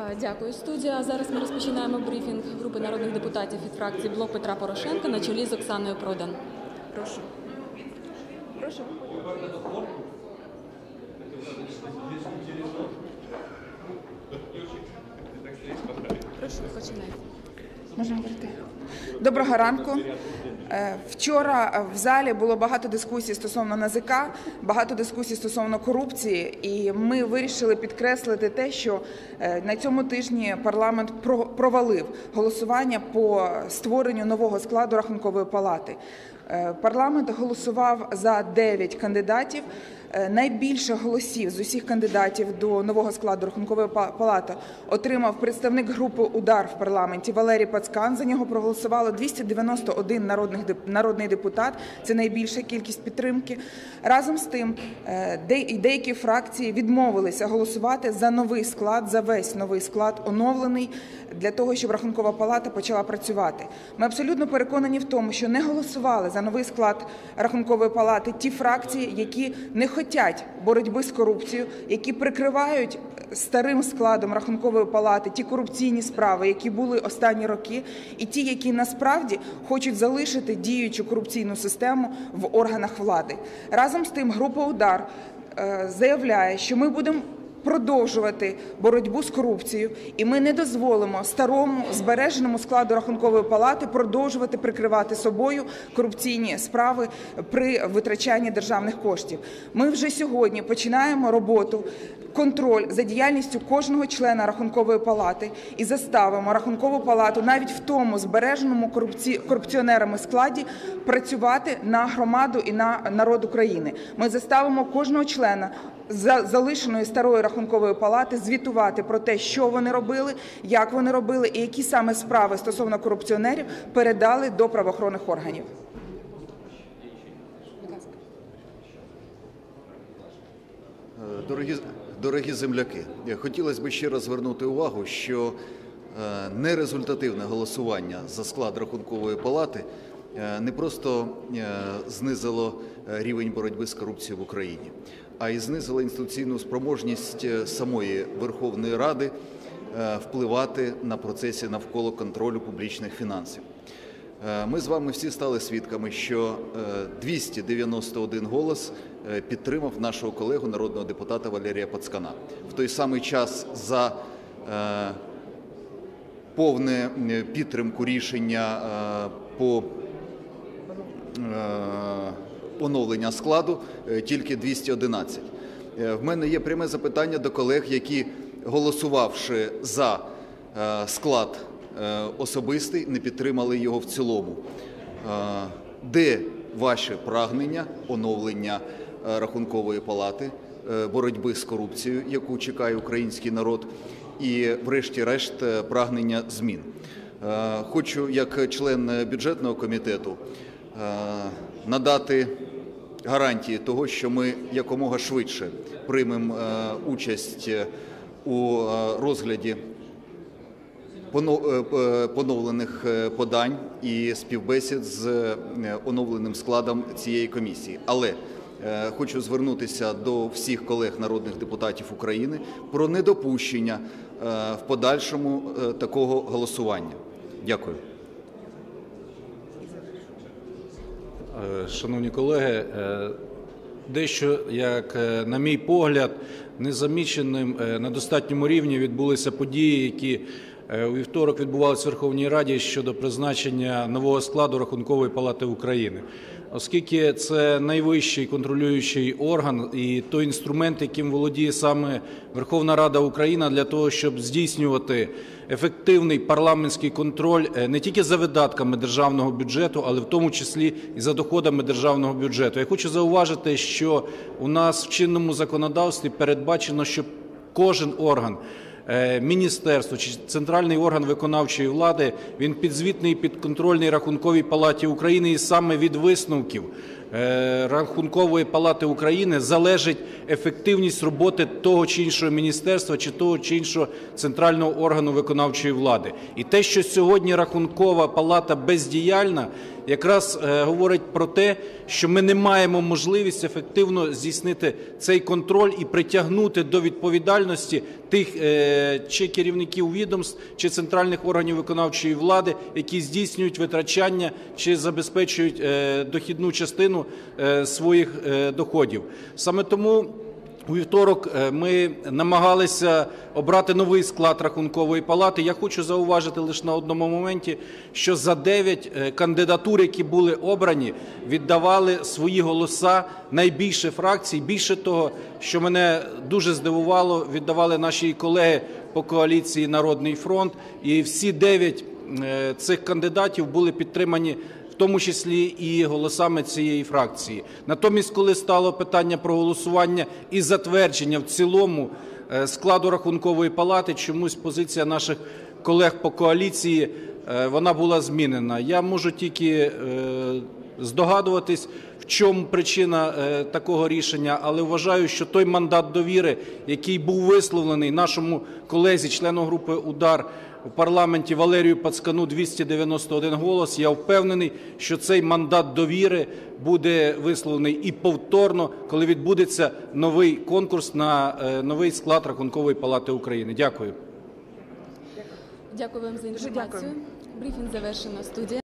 Дякую, студія. Зараз ми розпочинаємо брифінг групи народних депутатів від фракції «Блок Петра Порошенка» на чолі з Оксаною Продан. Прошу. Прошу. Прошу, починайте. Можна говорити? Доброго ранку. Вчора в залі було багато дискусій стосовно НАЗК, багато дискусій стосовно корупції, і ми вирішили підкреслити те, що на цьому тижні парламент провалив голосування по створенню нового складу Рахункової палати. Парламент голосував за 9 кандидатів. Найбільше голосів з усіх кандидатів до нового складу Рахункової палати отримав представник групи «Удар» в парламенті Валерій Пацкан. За нього проголосувало 291 народний депутат. Це найбільша кількість підтримки. Разом з тим, деякі фракції відмовилися голосувати за новий склад, за весь новий склад, оновлений, для того, щоб Рахункова палата почала працювати. Ми абсолютно переконані в тому, що не голосували за новий склад Рахункової палати ті фракції, які не хочуть боротьби з корупцією, які прикривають старим складом Рахункової палати ті корупційні справи, які були останні роки, і ті, які насправді хочуть залишити діючу корупційну систему в органах влади. Разом з тим, група «Удар» заявляє, що ми будемо продовжувати боротьбу з корупцією, і ми не дозволимо старому збереженому складу Рахункової палати продовжувати прикривати собою корупційні справи при витрачанні державних коштів. Ми вже сьогодні починаємо роботу, контроль за діяльністю кожного члена Рахункової палати і заставимо Рахункову палату навіть в тому збереженому корупціонерами складі працювати на громаду і на народ України. Ми заставимо кожного члена залишеної старої Рахункової палати звітувати про те, що вони робили, як вони робили і які саме справи стосовно корупціонерів передали до правоохоронних органів. Дорогі земляки, хотілося б ще раз звернути увагу, що нерезультативне голосування за склад Рахункової палати не просто знизило рівень боротьби з корупцією в Україні, а й знизило інституційну спроможність самої Верховної Ради впливати на процеси навколо контролю публічних фінансів. Ми з вами всі стали свідками, що 291 голос підтримав нашого колегу, народного депутата Валерія Пацкана. В той самий час за повну підтримку рішення по оновлення складу тільки 211. В мене є пряме запитання до колег, які, голосувавши за склад особистий, не підтримали його в цілому. Де ваше прагнення оновлення Рахункової палати, боротьби з корупцією, яку чекає український народ, і врешті-решт прагнення змін? Хочу, як член бюджетного комітету, надати гарантії того, що ми якомога швидше приймемо участь у розгляді поновлених подань і співбесід з оновленим складом цієї комісії. Але хочу звернутися до всіх колег народних депутатів України про недопущення в подальшому такого голосування. Дякую. Шановні колеги, дещо, як на мій погляд, незаміченим на достатньому рівні відбулися події, які у вівторок відбувалися в Верховній Раді щодо призначення нового складу Рахункової палати України. Оскільки це найвищий контролюючий орган і той інструмент, яким володіє саме Верховна Рада України для того, щоб здійснювати ефективний парламентський контроль не тільки за видатками державного бюджету, але в тому числі і за доходами державного бюджету. Я хочу зауважити, що у нас в чинному законодавстві передбачено, що кожен орган, міністерство чи центральний орган виконавчої влади, він підзвітний і підконтрольний Рахунковій палаті України, і саме від висновків Рахункової палати України залежить ефективність роботи того чи іншого міністерства чи того чи іншого центрального органу виконавчої влади. І те, що сьогодні Рахункова палата бездіяльна, якраз говорить про те, що ми не маємо можливість ефективно здійснити цей контроль і притягнути до відповідальності тих чи керівників відомств, чи центральних органів виконавчої влади, які здійснюють витрачання чи забезпечують дохідну частину своїх доходів. Саме тому у вівторок ми намагалися обрати новий склад Рахункової палати. Я хочу зауважити лише на одному моменті, що за 9 кандидатур, які були обрані, віддавали свої голоса найбільше фракцій. Більше того, що мене дуже здивувало, віддавали наші колеги по коаліції «Народний фронт». І всі 9 цих кандидатів були підтримані в тому числі і голосами цієї фракції. Натомість, коли стало питання про голосування і затвердження в цілому складу Рахункової палати, чомусь позиція наших колег по коаліції, вона була змінена. Я можу тільки здогадуватись, в чому причина такого рішення, але вважаю, що той мандат довіри, який був висловлений нашому колезі, члену групи «Удар» у парламенті Валерію Пацкану 291 голос, я впевнений, що цей мандат довіри буде висловлений і повторно, коли відбудеться новий конкурс на новий склад Рахункової палати України. Дякую. Дякую вам за інформацію. Брифінг завершено. Студія.